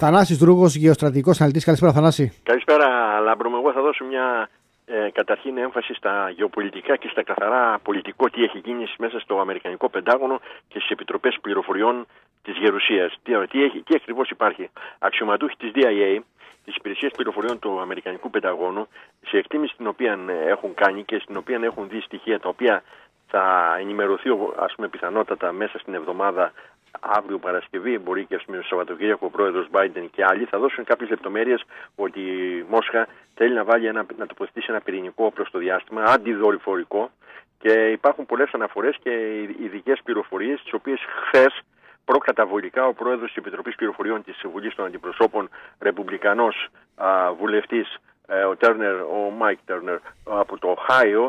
Θανάσης Δρούγος, γεωστρατηγικός αναλυτής. Καλησπέρα, Θανάση. Καλησπέρα, Λάμπρο μου. Εγώ θα δώσω μια καταρχήν έμφαση στα γεωπολιτικά και στα καθαρά πολιτικό τι έχει γίνει μέσα στο Αμερικανικό Πεντάγωνο και στις επιτροπές πληροφοριών της Γερουσίας. Τι ακριβώς υπάρχει. Αξιωματούχοι της DIA, της Υπηρεσίας Πληροφοριών του Αμερικανικού Πενταγώνου, σε εκτίμηση την οποία έχουν κάνει και στην οποία έχουν δει στοιχεία τα οποία θα ενημερωθεί, ας πούμε, πιθανότατα μέσα στην εβδομάδα, αύριο Παρασκευή, μπορεί και στο Σαββατοκύριακο ο πρόεδρος Biden και άλλοι, θα δώσουν κάποιες λεπτομέρειες ότι η Μόσχα θέλει να βάλει να τοποθετήσει ένα πυρηνικό όπλο στο διάστημα, αντιδορυφορικό, και υπάρχουν πολλές αναφορές και ειδικές πληροφορίες, τις οποίες χθες προκαταβολικά ο πρόεδρος της Επιτροπής Πληροφοριών της Βουλής των Αντιπροσώπων, ρεπουμπλικανός βουλευτής, ο Μάικ Τέρνερ από το Οχάιο,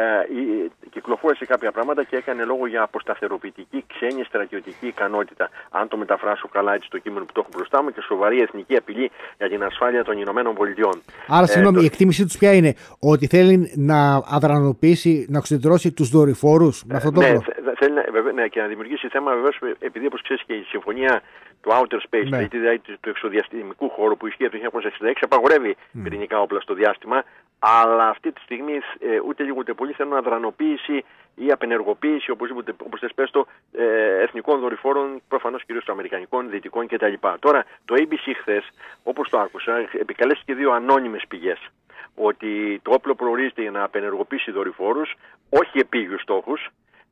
κυκλοφόρησε κάποια πράγματα και έκανε λόγο για αποσταθεροποιητική ξένη στρατιωτική ικανότητα. Αν το μεταφράσω καλά έτσι το κείμενο που το έχω μπροστά μου, και σοβαρή εθνική απειλή για την ασφάλεια των Ηνωμένων Πολιτειών. Άρα, συγγνώμη, η εκτίμησή τους ποια είναι? Ότι θέλει να αδρανοποιήσει, να εξουδετερώσει τους δορυφόρους με αυτόν τον τρόπο? Θέλει και να δημιουργήσει θέμα, βεβαίως, επειδή, όπως ξέρεις, και η συμφωνία του Outer Space, δηλαδή του εξωδιαστημικού χώρου που ισχύει από το 1966, απαγορεύει πυρηνικά όπλα στο διάστημα. Αλλά αυτή τη στιγμή ούτε λίγο ούτε πολύ θέλουν αδρανοποίηση ή απενεργοποίηση, όπως θες πες το, εθνικών δορυφόρων, προφανώς κυρίως των αμερικανικών, δυτικών κτλ. Τώρα, το ABC χθες, όπως το άκουσα, επικαλέστηκε δύο ανώνυμες πηγές. Ότι το όπλο προορίζεται για να απενεργοποιήσει δορυφόρους, όχι επίγειους στόχους.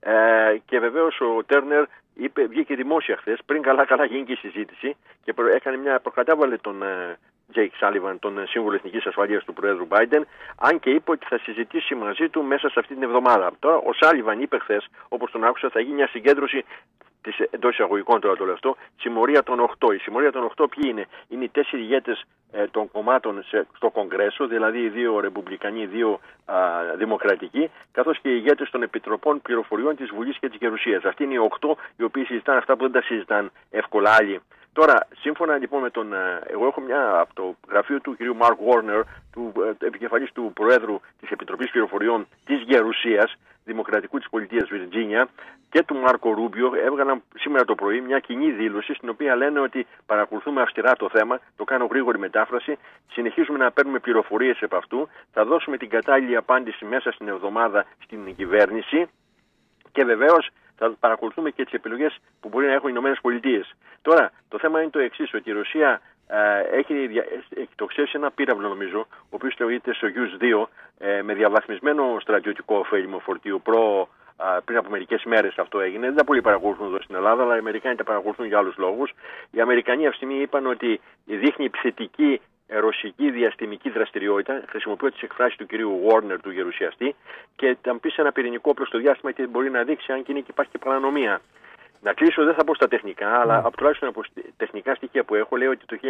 Και βεβαίως ο Τέρνερ βγήκε δημόσια χθες, πριν καλά γίνει και η συζήτηση, και προκατάβαλε τον Τζέικ Σάλιβαν, τον σύμβουλο εθνικής ασφαλείας του Προέδρου Biden, αν και είπε ότι θα συζητήσει μαζί του μέσα σε αυτή την εβδομάδα. Τώρα, ο Σάλιβαν είπε χθες, όπως τον άκουσα, θα γίνει μια συγκέντρωση της, εντός εισαγωγικών τώρα το λέω αυτό, συμμορία των 8. Η συμμορία των 8 ποιοι είναι? Είναι οι 4 ηγέτες των κομμάτων στο Κογκρέσο, δηλαδή οι 2 ρεπουμπλικανοί, 2 δημοκρατικοί, καθώς και οι ηγέτες των επιτροπών πληροφοριών της Βουλής και της Γερουσίας. Αυτοί είναι οι 8 οι οποίοι συζητάνε αυτά που δεν τα συζητάνε εύκολα άλλοι. Τώρα, σύμφωνα λοιπόν με εγώ έχω από το γραφείο του κ. Μαρκ Βόρνερ, του επικεφαλής του Προέδρου της Επιτροπής Πληροφοριών της Γερουσίας, Δημοκρατικού της Πολιτείας Βιρτζίνια, και του Μάρκο Ρούμπιο, έβγαλαν σήμερα το πρωί μια κοινή δήλωση, στην οποία λένε ότι παρακολουθούμε αυστηρά το θέμα, το κάνω γρήγορη μετάφραση, συνεχίζουμε να παίρνουμε πληροφορίες επ' αυτού, θα δώσουμε την κατάλληλη απάντηση μέσα στην εβδομάδα στην κυβέρνηση, και βεβαίως θα παρακολουθούμε και τις επιλογές που μπορεί να έχουν οι Ηνωμένες Πολιτείες. Τώρα, το θέμα είναι το εξής, ότι η Ρωσία έχει εκτοξεύσει ένα πύραυλο, νομίζω, ο οποίος θεωρείται Soyuz 2, με διαβαθμισμένο στρατιωτικό ωφέλιμο φορτίο πριν από μερικές μέρες αυτό έγινε. Δεν τα πολύ παρακολουθούν εδώ στην Ελλάδα, αλλά οι Αμερικάνοι τα παρακολουθούν για άλλους λόγους. Οι Αμερικανοί αυτή τη στιγμή είπαν ότι δείχνει επιθετική ρωσική διαστημική δραστηριότητα. Χρησιμοποιώ τις εκφράσεις του κυρίου Βόρνερ, του γερουσιαστή, και θα μου πει ένα πυρηνικό όπλο στο διάστημα και μπορεί να δείξει αν και είναι και υπάρχει και παρανομία. Να κλείσω, δεν θα πω στα τεχνικά, αλλά τουλάχιστον από τεχνικά στοιχεία που έχω, λέει ότι το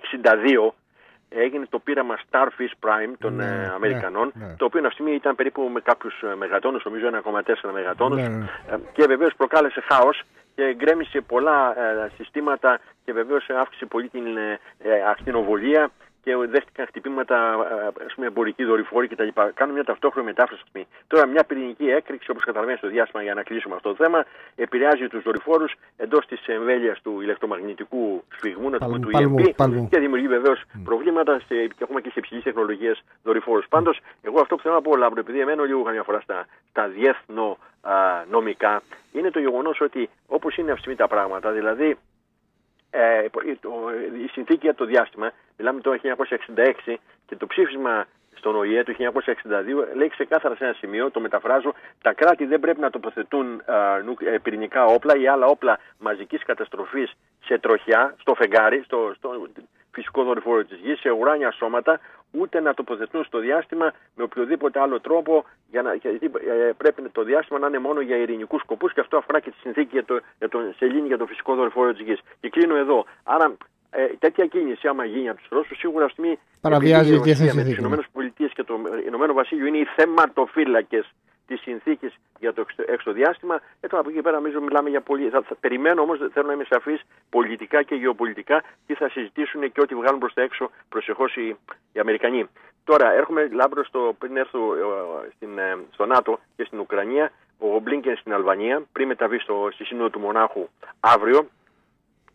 1962 έγινε το πείραμα Starfish Prime των Αμερικανών, το οποίο αυτή τη στιγμή ήταν περίπου με κάποιους μεγατόνους, νομίζω 1,4 μεγατόνους, και βεβαίως προκάλεσε χάος και γκρέμισε πολλά συστήματα, και βεβαίως αύξησε πολύ την ακτινοβολία και δέχτηκαν χτυπήματα, ας πούμε, εμπορικοί δορυφόροι κτλ. Κάνω μια ταυτόχρονη μετάφραση. Τώρα, μια πυρηνική έκρηξη, όπως καταλαβαίνετε, στο διάστημα, για να κλείσουμε αυτό το θέμα, επηρεάζει τους δορυφόρους εντός της εμβέλειας του ηλεκτρομαγνητικού σφυγμού, του EMP, και δημιουργεί βεβαίως προβλήματα, και έχουμε και σε υψηλής τεχνολογίας δορυφόρους. Πάντως, εγώ αυτό που θέλω να πω, Λάμπρο, επειδή εμένω λίγο καμιά φορά στα διεθνονομικά, είναι το γεγονός ότι, όπως είναι αυτή τα πράγματα, δηλαδή, η συνθήκη για το διάστημα, μιλάμε το 1966, και το ψήφισμα στον ΟΗΕ του 1962 λέει ξεκάθαρα σε ένα σημείο, το μεταφράζω, τα κράτη δεν πρέπει να τοποθετούν πυρηνικά όπλα ή άλλα όπλα μαζικής καταστροφής σε τροχιά, στο φεγγάρι, στο φυσικό δορυφόρο της Γης, σε ουράνια σώματα, ούτε να τοποθετούν στο διάστημα με οποιοδήποτε άλλο τρόπο, γιατί πρέπει το διάστημα να είναι μόνο για ειρηνικούς σκοπούς, και αυτό αφορά και τη συνθήκη για σελήνη για το φυσικό δορυφόρο της Γης. Και κλείνω εδώ. Άρα, τέτοια κίνηση, άμα γίνει από τους Ρώσους, σίγουρα αυτή τη στιγμή παραβιάζει τη διεθνή με τις ΗΠΑ και το Ηνωμένο Βασίλειο είναι οι θεματοφύλακες της συνθήκης για το εξωδιάστημα. Τώρα από εκεί πέρα νομίζω μιλάμε για πολύ. Θα περιμένω όμως, θέλω να είμαι σαφής, πολιτικά και γεωπολιτικά, τι θα συζητήσουν και ό,τι βγάλουν προς τα έξω προσεχώς οι Αμερικανοί. Τώρα έρχομαι, Λάμπρο, πριν έρθω στο ΝΑΤΟ και στην Ουκρανία, ο Μπλίνκεν στην Αλβανία, πριν μεταβεί στη Σύνοδο του Μονάχου αύριο.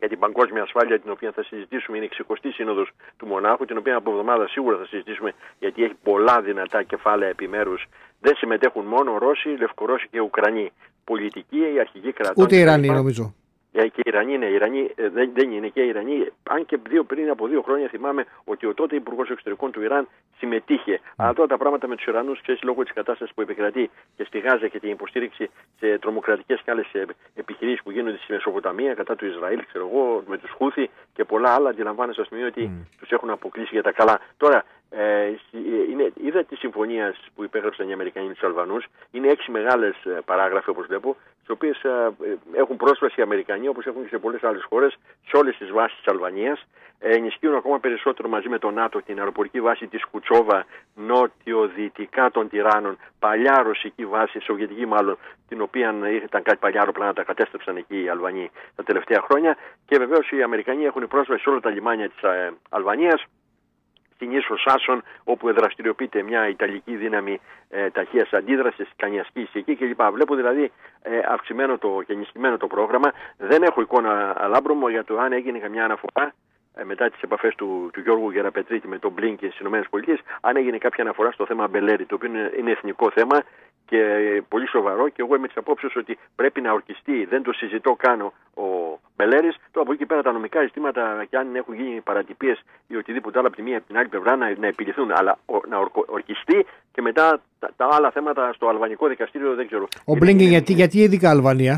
για την παγκόσμια ασφάλεια, την οποία θα συζητήσουμε. Είναι η 60η Σύνοδος του Μονάχου, την οποία από εβδομάδα σίγουρα θα συζητήσουμε, γιατί έχει πολλά δυνατά κεφάλαια επιμέρους. Δεν συμμετέχουν μόνο Ρώσοι, Λευκορώσοι και Ουκρανοί. Πολιτικοί, οι αρχηγοί κρατών. Ούτε οι Ιρανοί, νομίζω. Και οι Ιρανοί, ναι, δεν είναι και οι Ιρανοί. Αν και πριν από 2 χρόνια θυμάμαι ότι ο τότε Υπουργός Εξωτερικών του Ιράν συμμετείχε. Αλλά τώρα τα πράγματα με τους Ιρανούς, ξέρεις, λόγω της κατάστασης που επικρατεί και στη Γάζα και την υποστήριξη σε τρομοκρατικές και άλλες επιχειρήσεις που γίνονται στη Μεσοποταμία κατά του Ισραήλ, ξέρω εγώ, με τους Χούθη και πολλά άλλα, αντιλαμβάνεσαι στο σημείο ότι τους έχουν αποκλείσει για τα καλά. Τώρα, είδα τη συμφωνία που υπέγραψαν οι Αμερικανοί με τους Αλβανούς. Είναι 6 μεγάλες παράγραφοι, όπως βλέπω, στις οποίες έχουν πρόσβαση οι Αμερικανοί, όπως έχουν και σε πολλές άλλες χώρες, σε όλες τις βάσεις της Αλβανίας. Ενισχύουν ακόμα περισσότερο μαζί με το ΝΑΤΟ την αεροπορική βάση της Κουτσόβα, νότιο-δυτικά των Τυράννων, παλιά ρωσική βάση, σοβιετική μάλλον, την οποία ήταν κάτι παλιά αεροπλάνα, τα κατέστρεψαν εκεί οι Αλβανοί τα τελευταία χρόνια. Και βεβαίως οι Αμερικανοί έχουν πρόσβαση σε όλα τα λιμάνια της Αλβανίας. Στην ίσο Σάσον, όπου δραστηριοποιείται μια Ιταλική δύναμη ταχείας αντίδρασης, κάνει ασκήσεις εκεί κλπ. Βλέπω δηλαδή αυξημένο και ενισχυμένο το πρόγραμμα. Δεν έχω εικόνα, Λάμπρο, για το αν έγινε καμιά αναφορά μετά τις επαφές του Γιώργου Γεραπετρίτη με τον Μπλίνκεν στις ΗΠΑ, αν έγινε κάποια αναφορά στο θέμα Μπελέρη, το οποίο είναι εθνικό θέμα και πολύ σοβαρό. Και εγώ είμαι της απόψεως ότι πρέπει να ορκιστεί, δεν το συζητώ καν ο Μπελέρης. Τώρα από εκεί πέρα τα νομικά ζητήματα, και αν έχουν γίνει παρατυπίες ή οτιδήποτε άλλο από τη μία από την άλλη πλευρά, να επιληθούν. Αλλά να ορκιστεί και μετά τα άλλα θέματα στο αλβανικό δικαστήριο δεν ξέρω. Ο Μπλίνκεν γιατί ειδικά Αλβανία?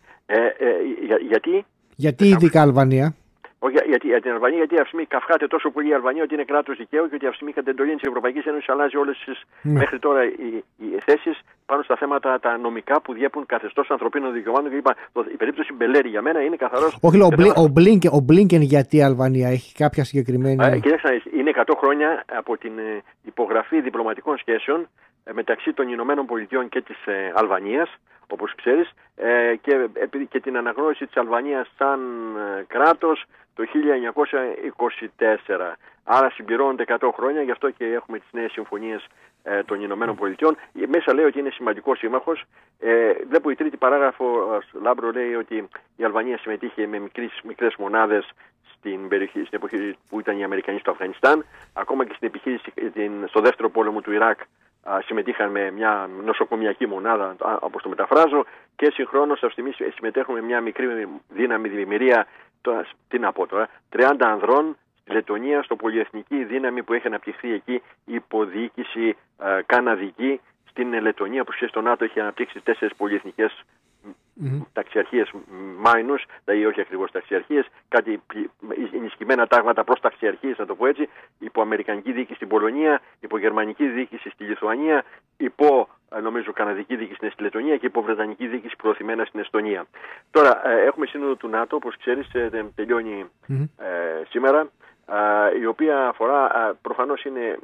Γιατί ειδικά Αλβανία? Όχι, για την Αλβανία, γιατί αυτή τη στιγμή καυχάται τόσο πολύ η Αλβανία ότι είναι κράτος δικαίου και ότι αυτή τη στιγμή κατά εντολή της Ευρωπαϊκής Ένωσης αλλάζει όλες τις μέχρι τώρα οι θέσεις πάνω στα θέματα τα νομικά που διέπουν καθεστώς ανθρωπίνων δικαιωμάτων κλπ. Η περίπτωση Μπελέρη για μένα είναι καθαρός. Όχι, ο Μπλίνκεν γιατί η Αλβανία έχει κάποια συγκεκριμένη. Κοιτάξτε, είναι 100 χρόνια από την υπογραφή διπλωματικών σχέσεων μεταξύ των Ηνωμένων Πολιτειών και της Αλβανίας, όπως ξέρεις, και την αναγνώριση της Αλβανίας σαν κράτος το 1924. Άρα συμπληρώνονται 100 χρόνια, γι' αυτό και έχουμε τις νέες συμφωνίες των Ηνωμένων Πολιτειών. Μέσα λέει ότι είναι σημαντικός σύμμαχος. Βλέπω η τρίτη παράγραφο, Λάμπρο, λέει ότι η Αλβανία συμμετείχε με μικρές μονάδες στην εποχή που ήταν οι Αμερικανοί στο Αφγανιστάν. Ακόμα και στην επιχείρηση στο δεύτερο πόλεμο του Ιράκ συμμετείχαν με μια νοσοκομιακή μονάδα, όπως το μεταφράζω, και συγχρόνως αυτή τη στιγμή συμμετέχουν με μια μικρή δύναμη διημηρία, 30 ανδρών στη Λετωνία, στο πολυεθνική δύναμη που έχει αναπτυχθεί εκεί υποδιοίκηση καναδική στην Λετωνία, που στο ΝΑΤΟ έχει αναπτύξει 4 πολυεθνικές ταξιαρχίες μάινους, δηλαδή όχι ακριβώς ταξιαρχίες, κάτι ενισχυμένα τάγματα προς ταξιαρχίες, να το πω έτσι, υπό αμερικανική διοίκηση στην Πολωνία, υπό γερμανική διοίκηση στη Λιθουανία, υπό νομίζω καναδική διοίκηση στη Λετωνία και υπό βρετανική διοίκηση προωθημένα στην Εστονία. Τώρα έχουμε σύνοδο του ΝΑΤΟ, όπως ξέρεις, τελειώνει σήμερα, η οποία αφορά, προφανώς είναι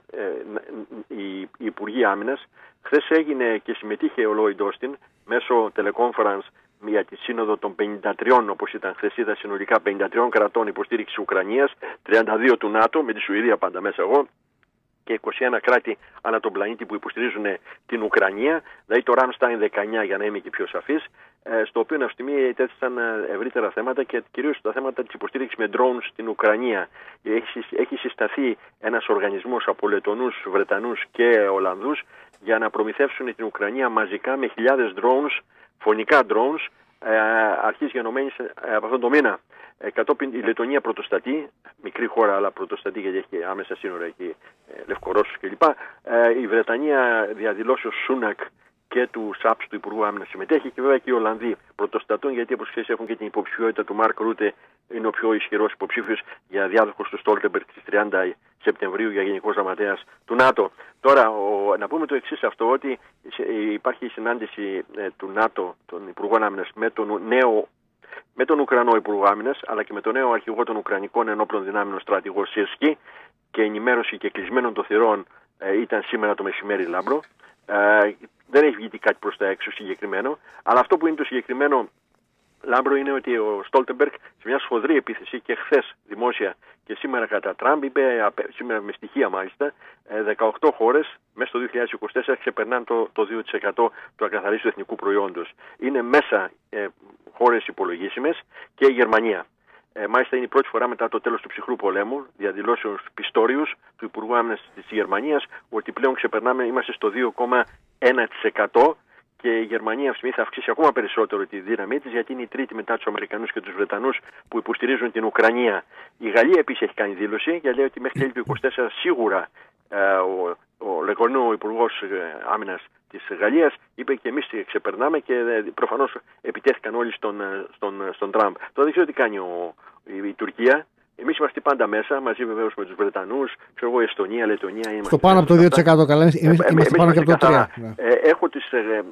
οι Υπουργοί Άμυνας. Χθες έγινε και συμμετείχε ο Λόιντ Όστιν μέσω teleconference για τη σύνοδο των 53, όπως ήταν χθες, είδα συνολικά 53 κρατών υποστήριξη Ουκρανίας, 32 του ΝΑΤΟ, με τη Σουηδία πάντα μέσα εγώ, και 21 κράτη ανά τον πλανήτη που υποστηρίζουν την Ουκρανία, δηλαδή το Ράμσταϊν 19 για να είμαι και πιο σαφής, στο οποίο αυτή τη στιγμή τέθησαν ευρύτερα θέματα και κυρίως τα θέματα της υποστήριξης με drones στην Ουκρανία. Έχει συσταθεί ένας οργανισμός από Λετονούς, Βρετανούς και Ολλανδούς για να προμηθεύσουν την Ουκρανία μαζικά με χιλιάδες drones, φωνικά drones, αρχής γενομένης από αυτόν τον μήνα. Κατόπιν η Λετωνία πρωτοστατεί, μικρή χώρα αλλά πρωτοστατεί γιατί έχει άμεσα σύνορα εκεί, Λευκορώσους κλπ. Η Βρετανία διαδηλώσει ο Σούνακ και του ΣΑΠΣ, του Υπουργού Άμυνας, συμμετέχει, και βέβαια και οι Ολλανδοί πρωτοστατούν, γιατί όπως ξέρεις έχουν και την υποψηφιότητα του Μάρκ Ρούτε, είναι ο πιο ισχυρός υποψήφιος για διάδοχος του Στόλτεμπεργκ στις 30 Σεπτεμβρίου για Γενικός Γραμματέας του ΝΑΤΟ. Τώρα, να πούμε το εξής αυτό, ότι υπάρχει η συνάντηση του ΝΑΤΟ, των Υπουργών Άμυνας, με τον Ουκρανό Υπουργό Άμυνας, αλλά και με τον νέο αρχηγό των Ουκρανικών Ενόπλων Δυνάμεων, στρατηγό Σίρσκι, και ενημέρωση και κλεισμένων των θυρών ήταν σήμερα το μεσημέρι, Λάμπρο. Δεν έχει βγει κάτι προς τα έξω συγκεκριμένο, αλλά αυτό που είναι το συγκεκριμένο, Λάμπρο, είναι ότι ο Στόλτεμπεργκ σε μια σφοδρή επίθεση και χθες δημόσια και σήμερα κατά Τραμπ είπε, σήμερα με στοιχεία μάλιστα, 18 χώρες μέσα στο 2024 ξεπερνάνε το 2% του ακαθαρίστου εθνικού προϊόντος. Είναι μέσα χώρες υπολογίσιμες και η Γερμανία. Μάλιστα είναι η πρώτη φορά μετά το τέλος του ψυχρού πολέμου, διαδηλώσεως Πιστόριους, του Υπουργού Άμυνας της Γερμανίας, ότι πλέον ξεπερνάμε, είμαστε στο 2,1%. Και η Γερμανία αυτή θα αυξήσει ακόμα περισσότερο τη δύναμή της, γιατί είναι η τρίτη μετά τους Αμερικανούς και τους Βρετανούς που υποστηρίζουν την Ουκρανία. Η Γαλλία επίσης έχει κάνει δήλωση και λέει ότι μέχρι τέλη του 2024 σίγουρα ο Λεγονού, ο Υπουργός Άμυνας της Γαλλίας, είπε και εμείς ξεπερνάμε και προφανώς επιτέθηκαν όλοι στον Τραμπ. Τώρα δεν ξέρω τι κάνει η Τουρκία. Εμείς είμαστε πάντα μέσα, μαζί βεβαίως με τους Βρετανούς, ξέρω εγώ, Εστονία, Λετωνία. Στο πάνω από το 2% καλά, εμείς είμαστε πάνω και από το 3%. Έχω τις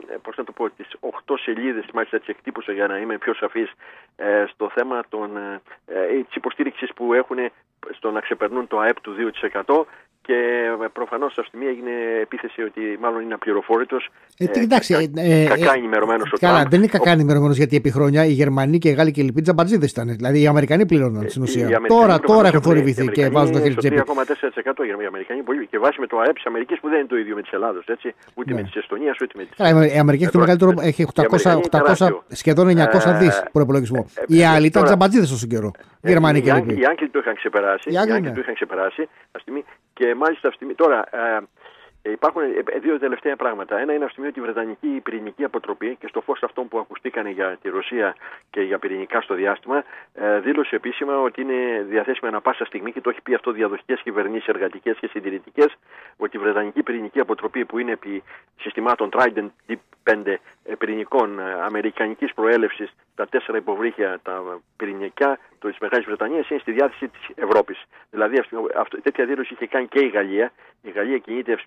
8 σελίδες, μάλιστα τις εκτύπωσα για να είμαι πιο σαφής στο θέμα της υποστήριξης που έχουν στο να ξεπερνούν το ΑΕΠ του 2%. Και προφανώς αυτή μία έγινε επίθεση ότι μάλλον είναι απληροφόρητος. Κακά ενημερωμένος ο Τραμπ. Καλά, δεν είναι κακά ενημερωμένος, γιατί επί χρόνια οι Γερμανοί και οι Γάλλοι και οι λοιποί τζαμπατζίδες ήταν. Δηλαδή οι Αμερικανοί πλήρωναν στην ουσία. Τώρα έχουν θορυβηθεί και βάζουν το χέρι στην τσέπη. 3,4% οι Αμερικανοί και βάσει με το ΑΕΠ της Αμερικής που δεν είναι το ίδιο με της Ελλάδος. Ούτε με της Εστονίας ούτε με της. Η Αμερική έχει το μεγαλύτερο, έχει 800, σχεδόν 900 δις προϋπολογισμό. Οι άλλοι ήταν τζαμπατζίδες όσο καιρό. Οι Γερμανοί και οι λοιποί. Οι Άγγλοι το είχαν ξεπεράσει. Και μάλιστα τώρα υπάρχουν δύο τελευταία πράγματα. Ένα είναι αυτή ότι η Βρετανική πυρηνική αποτροπή, και στο φως αυτών που ακουστήκανε για τη Ρωσία και για πυρηνικά στο διάστημα, δήλωσε επίσημα ότι είναι διαθέσιμη ανά πάσα στιγμή, και το έχει πει αυτό διαδοχικές κυβερνήσεις, εργατικές και συντηρητικές, ότι η Βρετανική πυρηνική αποτροπή, που είναι επί συστημάτων Trident D5 πυρηνικών αμερικανικής προέλευσης, τα 4 υποβρύχια τα πυρηνικά της Μεγάλης Βρετανίας, είναι στη διάθεση της Ευρώπης. Δηλαδή τέτοια δήλωση είχε κάνει και η Γαλλία. Η Γαλλία κινείται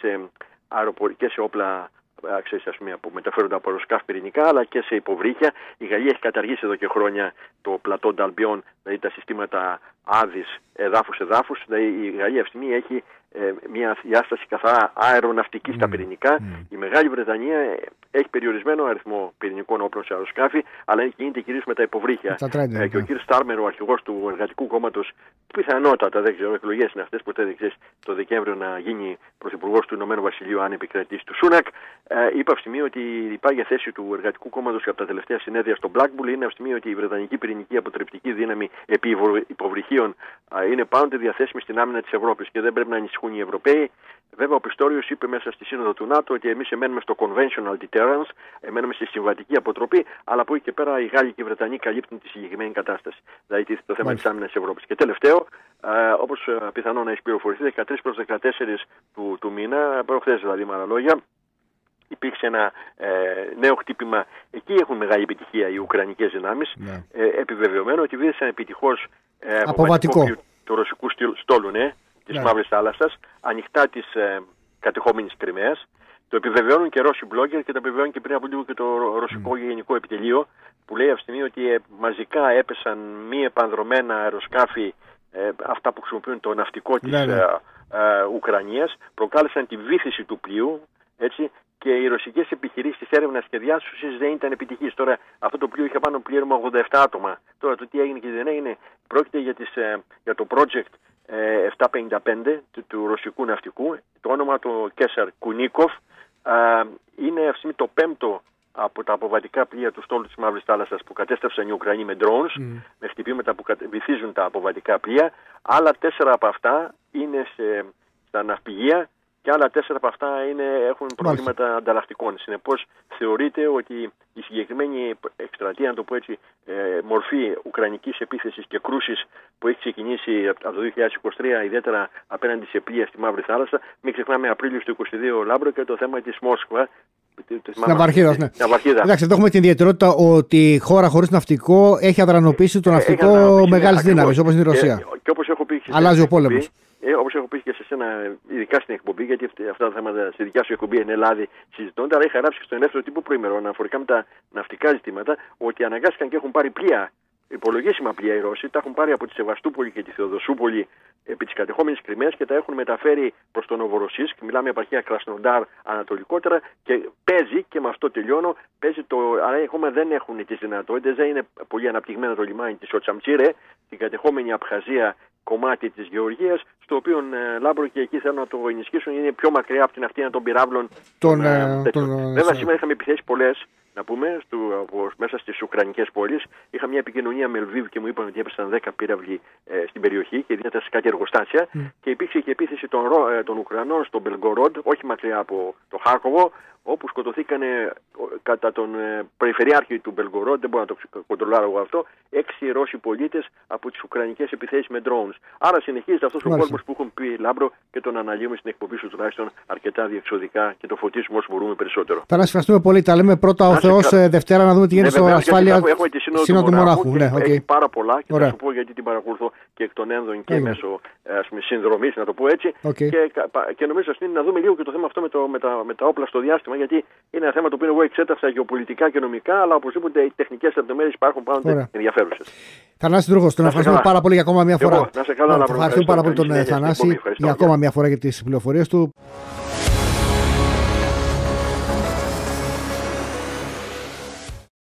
και σε όπλα, που μεταφέρονται από αεροσκάφη πυρηνικά, αλλά και σε υποβρύχια. Η Γαλλία έχει καταργήσει εδώ και χρόνια το πλατό Νταλμπιόν, δηλαδή τα συστήματα άδης εδάφους. Δηλαδή η Γαλλία αυτή έχει μια διάσταση καθαρά αεροναυτική στα πυρηνικά. Η Μεγάλη Βρετανία έχει περιορισμένο αριθμό πυρηνικών όπλων σε αεροσκάφη, αλλά κινείται κυρίως με τα υποβρύχια. Και ο κ. Στάρμερ, ο αρχηγός του Εργατικού Κόμματος, πιθανότατα, δεν ξέρω, εκλογές είναι αυτές, ποτέ δεν ξέρεις, το Δεκέμβριο να γίνει πρωθυπουργός του Ηνωμένου Βασιλείου, αν επικρατήσει του Σούνακ, είπε αυτή ότι η πάγια θέση του Εργατικού Κόμματος από τα τελευταία συνέδρια στο Blackpool είναι αυτή ότι η Βρετανική πυρηνική αποτρεπτική δύναμη επί υποβρυχίων είναι πάντοτε διαθέσιμη στην άμυνα της Ευρώπης και δεν πρέπει να ανησυχούν οι Ευρωπαίοι. Βέβαια, ο Πιστόριος είπε μέσα στη Σύνοδο του ΝΑΤΟ ότι εμείς εμένουμε στο conventional deterrence, εμένουμε στη συμβατική αποτροπή, αλλά από εκεί και πέρα οι Γάλλοι και οι Βρετανοί καλύπτουν τη συγκεκριμένη κατάσταση. Δηλαδή το θέμα της άμυνας της Ευρώπης. Και τελευταίο, όπως πιθανόν να έχει πληροφορηθεί, 13 προς 14 του μήνα, προχθές δηλαδή με άλλα λόγια, υπήρξε ένα νέο χτύπημα. Εκεί έχουν μεγάλη επιτυχία οι Ουκρανικές δυνάμεις. Επιβεβαιωμένο ότι βίθησαν επιτυχώς αποβατικό του ρωσικού στόλου της Μαύρης Θάλασσας, ανοιχτά της κατεχόμενης Κριμαίας. Το επιβεβαιώνουν και Ρώσοι blogger και το επιβεβαιώνει και πριν από λίγο και το ρωσικό γενικό επιτελείο, που λέει αυτή τη στιγμή ότι μαζικά έπεσαν μη επανδρομένα αεροσκάφη, αυτά που χρησιμοποιούν το ναυτικό της Ουκρανίας, προκάλεσαν τη βύθιση του πλοίου, έτσι, και οι ρωσικές επιχειρήσεις έρευνας και διάσωσης δεν ήταν επιτυχείς. Τώρα αυτό το πλοίο είχε πάνω πλήρωμα 87 άτομα. Τώρα το τι έγινε και δεν έγινε, πρόκειται για το project 755 του ρωσικού ναυτικού. Το όνομα του Κέσαρ Κουνίκοφ. Είναι αυτή το πέμπτο από τα αποβατικά πλοία του στόλου της Μαύρης Θάλασσας που κατέστρεψαν οι Ουκρανοί με drones, με χτυπήματα που βυθίζουν τα αποβατικά πλοία. Άλλα 4 από αυτά είναι στα ναυπηγεία και άλλα 4 από αυτά έχουν προβλήματα ανταλλακτικών. Συνεπώς θεωρείται ότι η συγκεκριμένη εκστρατεία, να το πω έτσι, μορφή ουκρανικής επίθεσης και κρούσης που έχει ξεκινήσει από το 2023, ιδιαίτερα απέναντι σε πλοία στη Μαύρη Θάλασσα, μην ξεχνάμε Απρίλιο του 2022 Λάμπρο και το θέμα της Μόσχα. Στην Απαρχίδα, ναι. Εντάξει, εδώ έχουμε την ιδιαιτερότητα ότι η χώρα χωρίς ναυτικό έχει αδρανοποιήσει το ναυτικό μεγάλης δύναμης, όπως είναι η Ρωσία. Και όπως έχω πει, αλλάζει ο πόλεμος. Όπως έχω πει και σε σένα, ειδικά στην εκπομπή, γιατί αυτά τα θέματα στη δικιά σου εκπομπή εν Ελλάδη συζητώνται, αλλά είχα γράψει και στον ελεύθερο τύπο προήμερο αναφορικά με τα ναυτικά ζητήματα, ότι αναγκάστηκαν και έχουν πάρει πλοία, υπολογίσιμα πλοία οι Ρώσοι, τα έχουν πάρει από τη Σεβαστούπολη και τη Θεοδοσούπολη επί της κατεχόμενης Κριμαίας και τα έχουν μεταφέρει προς τον Νοβοροσίσκ. Μιλάμε για επαρχία Κρασνοντάρ ανατολικότερα και παίζει, και με αυτό τελειώνω, αλλά ακόμα δεν έχουν τις δυνατότητες, δεν είναι πολύ αναπτυγμένο το λιμάνι της Οτσαμτσίρε, την κατεχόμενη Απχαζία, κομμάτι της Γεωργίας, το οποίο Λάμπρο και εκεί θέλουν να το ενισχύσουν, είναι πιο μακριά από την ακτίνα των πυράβλων. Βέβαια, σήμερα είχαμε επιθέσεις πολλές. Να πούμε, μέσα στις Ουκρανικές πόλεις, είχα μια επικοινωνία με Λβίβ και μου είπαν ότι έπεσαν 10 πύραυλοι στην περιοχή και ιδιαίτερα σε κάτι εργοστάσια. Και υπήρξε και επίθεση των Ουκρανών στο Μπελγκορόντ, όχι μακριά από το Χάρκοβο, όπου σκοτωθήκανε κατά τον περιφερειάρχη του Μπελγκορόντ, δεν μπορώ να το κοντρολάρω εγώ αυτό, 6 Ρώσοι πολίτες από τις Ουκρανικές επιθέσεις με drones. Άρα συνεχίζεται αυτός ο κόσμος που έχουν πει, Λάμπρο, και τον αναλύουμε στην εκπομπή σου τουλάχιστον αρκετά διεξοδικά και το φωτίσουμε όσο μπορούμε περισσότερο. Θα σας ευχαριστούμε πολύ. Τα λέμε πρώτα ο Θεός Δευτέρα να δούμε τι γίνεται στο ασφάλεια. Έχουμε τη Σύνοδο του Μονάχου. Έχει πάρα πολλά και θα σου πω γιατί την παρακολουθώ και εκ των ένδων και μέσω συνδρομής, να το πω έτσι. Και νομίζω ότι είναι να δούμε λίγο και το θέμα αυτό με τα όπλα στο διάστημα, γιατί είναι ένα θέμα το οποίο εγώ εξέτασα γεωπολιτικά και νομικά, αλλά οπωσδήποτε οι τεχνικές λεπτομέρειες υπάρχουν πάντοτε ενδιαφέρουσες. Θανάση Δρούγος, τον ευχαριστούμε πάρα πολύ για ακόμα μια φορά. Να σε καλά, ευχαριστούμε πάρα πολύ τον Θανάση για ακόμα μια φορά για τις πληροφορίες του.